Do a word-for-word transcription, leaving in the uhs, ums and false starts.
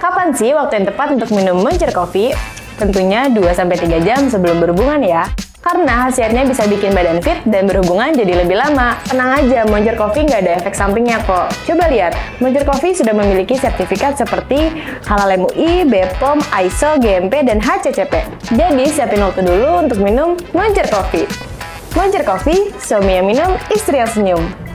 Kapan sih waktu yang tepat untuk minum Moncer Coffee? Tentunya dua sampai tiga jam sebelum berhubungan ya. Karena khasiatnya bisa bikin badan fit dan berhubungan jadi lebih lama. Tenang aja, Moncer Coffee nggak ada efek sampingnya kok. Coba lihat, Moncer Coffee sudah memiliki sertifikat seperti Halal M U I, B P O M, I S O, G M P, dan H C C P. Jadi siapin waktu dulu untuk minum Moncer Coffee. Moncer Coffee, suami yang minum, istri yang senyum.